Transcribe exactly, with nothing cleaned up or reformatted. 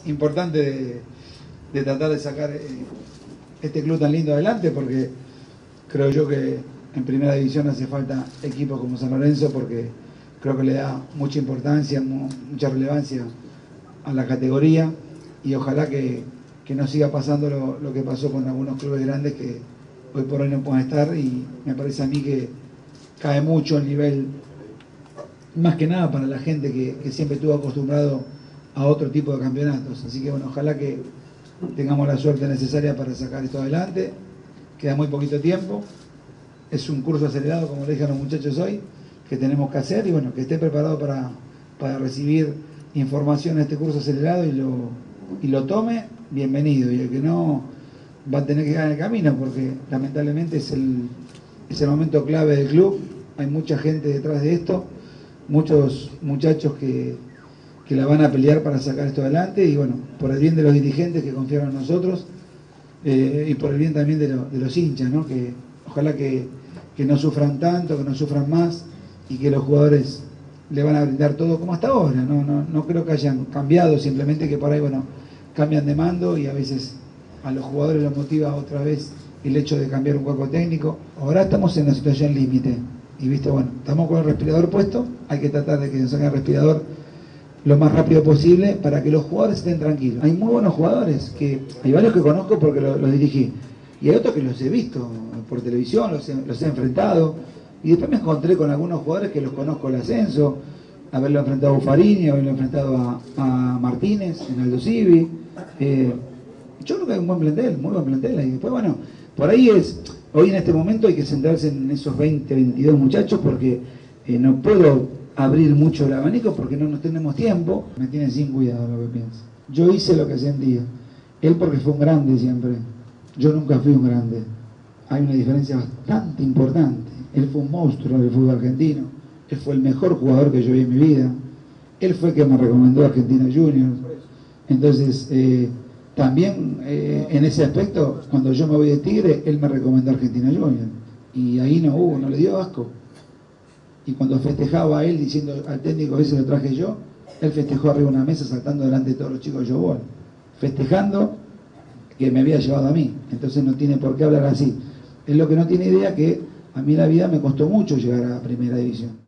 importante de, de tratar de sacar eh, este club tan lindo adelante, porque creo yo que en primera división hace falta equipos como San Lorenzo, porque creo que le da mucha importancia, mu mucha relevancia a la categoría, y ojalá que, que no siga pasando lo, lo que pasó con algunos clubes grandes que hoy por hoy no pueden estar, y me parece a mí que cae mucho el nivel, más que nada para la gente que, que siempre estuvo acostumbrado a otro tipo de campeonatos. Así que bueno, ojalá que tengamos la suerte necesaria para sacar esto adelante. Queda muy poquito tiempo, es un curso acelerado, como le dije a los muchachos hoy, que tenemos que hacer, y bueno, que esté preparado para, para recibir información en este curso acelerado y lo, y lo tome, bienvenido, y el que no va a tener que quedar en el camino, porque lamentablemente es el, es el momento clave del club. Hay mucha gente detrás de esto, muchos muchachos que, que la van a pelear para sacar esto adelante, y bueno, por el bien de los dirigentes que confiaron en nosotros, eh, y por el bien también de, lo, de los hinchas, ¿no? Que ojalá que, que no sufran tanto, que no sufran más, y que los jugadores le van a brindar todo como hasta ahora. No, no, no creo que hayan cambiado, simplemente que por ahí, bueno, cambian de mando, y a veces a los jugadores los motiva otra vez el hecho de cambiar un cuerpo técnico. Ahora estamos en una situación límite, y viste, bueno, estamos con el respirador puesto, hay que tratar de que se saque el respirador lo más rápido posible para que los jugadores estén tranquilos. Hay muy buenos jugadores, que hay varios que conozco porque los, los dirigí, y hay otros que los he visto por televisión, los he, los he enfrentado, y después me encontré con algunos jugadores que los conozco el ascenso, haberlo enfrentado a Buffarini, haberlo enfrentado a, a Martínez en Aldo Civi. Eh, yo creo que hay un buen plantel, muy buen plantel, y después bueno, por ahí es, hoy en este momento hay que centrarse en esos veinte, veintidós muchachos, porque eh, no puedo abrir mucho el abanico porque no nos tenemos tiempo. Me tienen sin cuidado lo que pienso. Yo hice lo que sentía. Él porque fue un grande siempre. Yo nunca fui un grande. Hay una diferencia bastante importante. Él fue un monstruo del fútbol argentino. Él fue el mejor jugador que yo vi en mi vida. Él fue el que me recomendó a Argentina Juniors. Entonces, eh, también eh, en ese aspecto, cuando yo me voy de Tigre, él me recomendó a Argentina Juniors. Y ahí no hubo, no le dio asco. Y cuando festejaba a él diciendo al técnico, ese lo traje yo, él festejó arriba de una mesa saltando delante de todos los chicos de Yobol, festejando que me había llevado a mí. Entonces no tiene por qué hablar así. Es lo que no tiene idea, que a mí la vida me costó mucho llegar a primera división.